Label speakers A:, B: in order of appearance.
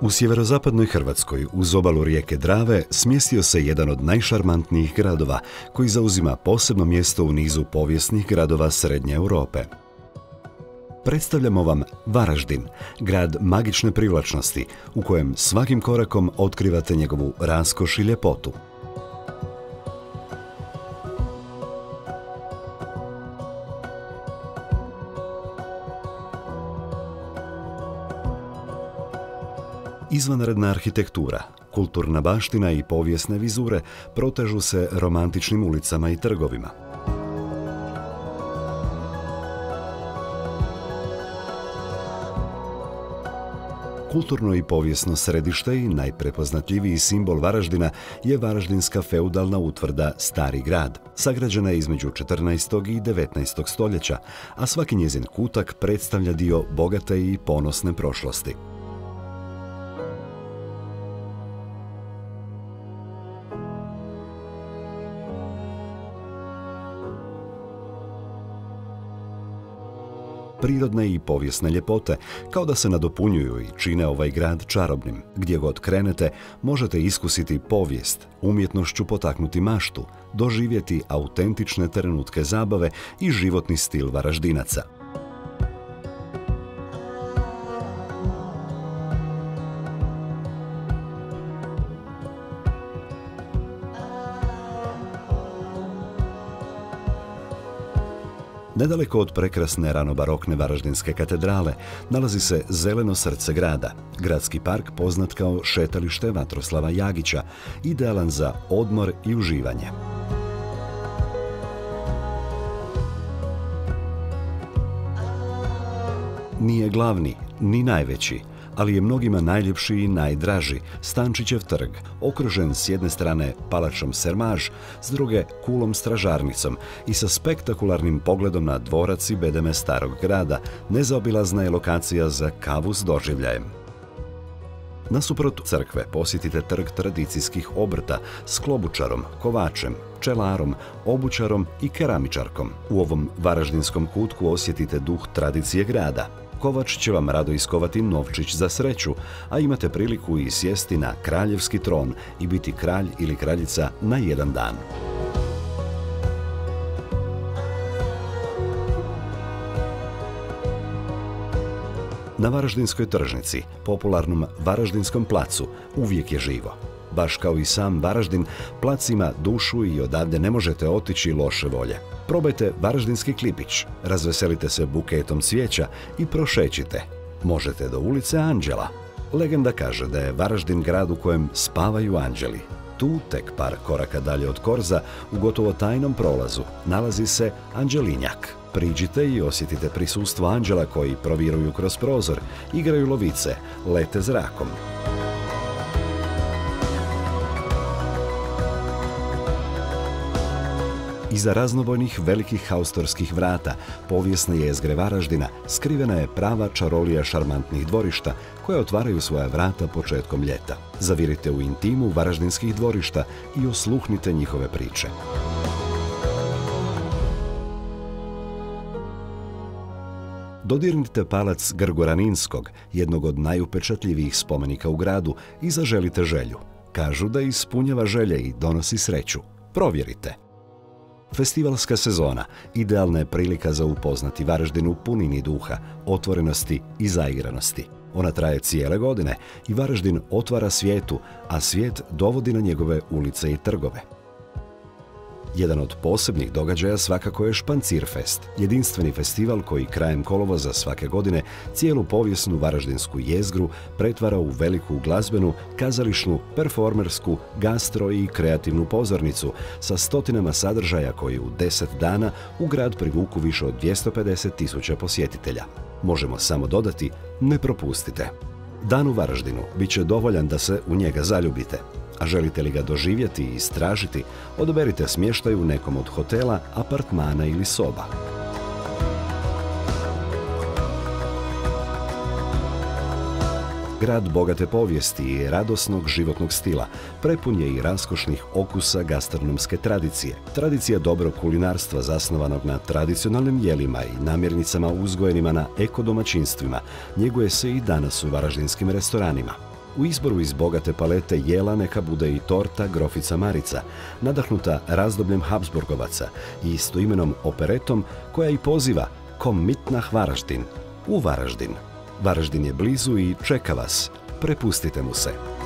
A: U sjeverozapadnoj Hrvatskoj, uz obalu rijeke Drave, smjestio se jedan od najšarmantnijih gradova, koji zauzima posebno mjesto u nizu povijesnih gradova Srednje Europe. Predstavljamo vam Varaždin, grad magične privlačnosti, u kojem svakim korakom otkrivate njegovu raskoš i ljepotu. Izvanredna arhitektura, kulturna baština i povijesne vizure protežu se romantičnim ulicama i trgovima. Kulturno i povijesno središte i najprepoznatljiviji simbol Varaždina je varaždinska feudalna utvrda Stari grad. Sagrađena je između 14. i 19. stoljeća, a svaki njezin kutak predstavlja dio bogate i ponosne prošlosti. Prirodne i povijesne ljepote kao da se nadopunjuju i čine ovaj grad čarobnim. Gdje god krenete, možete iskusiti povijest, umjetnošću potaknuti maštu, doživjeti autentične trenutke zabave i životni stil Varaždinaca. Nedaleko od prekrasne ranobarokne varaždinske katedrale nalazi se zeleno srce grada, gradski park poznat kao šetalište Vatroslava Jagića, idealan za odmor i uživanje. Nije glavni, ni najveći, ali je mnogima najljepši i najdraži Stančićev trg, okružen s jedne strane palačom Sermaž, s druge kulom stražarnicom i sa spektakularnim pogledom na dvorac i bedeme starog grada, nezaobilazna je lokacija za kavu s doživljajem. Nasuprot crkve posjetite trg tradicijskih obrta s klobučarom, kovačem, pčelarom, obućarom i keramičarkom. U ovom varaždinskom kutku osjetite duh tradicije grada. Kovač će vam rado iskovati novčić za sreću, a imate priliku i sjesti na kraljevski tron i biti kralj ili kraljica na jedan dan. Na Varaždinskoj tržnici, popularnom Varaždinskom placu, uvijek je živo. Baš kao i sam Varaždin, plac ima dušu i odavde ne možete otići loše volje. Probajte varaždinski klipić, razveselite se buketom cvijeća i prošećite. Možete do ulice Anđela. Legenda kaže da je Varaždin grad u kojem spavaju anđeli. Tu, tek par koraka dalje od Korza, u gotovo tajnom prolazu, nalazi se Anđelinjak. Priđite i osjetite prisustvo anđela koji proviruju kroz prozor, igraju lovice, lete zrakom. Iza raznobojnih velikih haustorskih vrata, povijesne jezgre Varaždina, skrivena je prava čarolija šarmantnih dvorišta koja otvaraju svoja vrata početkom ljeta. Zavirite u intimu varaždinskih dvorišta i osluhnite njihove priče. Dodirnite palac Grgoraninskog, jednog od najupečatljivijih spomenika u gradu, i zaželite želju. Kažu da ispunjava želje i donosi sreću. Provjerite. Festivalska sezona idealna je prilika za upoznati Varaždin u punini duha, otvorenosti i zaigranosti. Ona traje cijele godine i Varaždin otvara svijetu, a svijet dovodi na njegove ulice i trgove. Jedan od posebnih događaja svakako je Špancirfest, jedinstveni festival koji krajem kolovoza svake godine cijelu povijesnu varaždinsku jezgru pretvara u veliku glazbenu, kazališnu, performersku, gastro i kreativnu pozornicu sa stotinama sadržaja koji u 10 dana u grad privuku više od 250.000 posjetitelja. Možemo samo dodati, ne propustite. Dan u Varaždinu bit će dovoljan da se u njega zaljubite. A želite li ga doživjeti i istražiti, odaberite smještaj u nekom od hotela, apartmana ili soba. Grad bogate povijesti i radosnog životnog stila, prepun je i raskošnih okusa gastronomske tradicije. Tradicija dobrog kulinarstva zasnovanog na tradicionalnim jelima i namirnicama uzgojenima na ekodomaćinstvima njeguje se i danas u varaždinskim restoranima. U izboru iz bogate palete jela neka bude i torta Grofica Marica, nadahnuta razdobljem Habsburgovaca i istoimenom operetom koja i poziva Kom mit nach Varaždin, u Varaždin. Varaždin je blizu i čeka vas, prepustite mu se.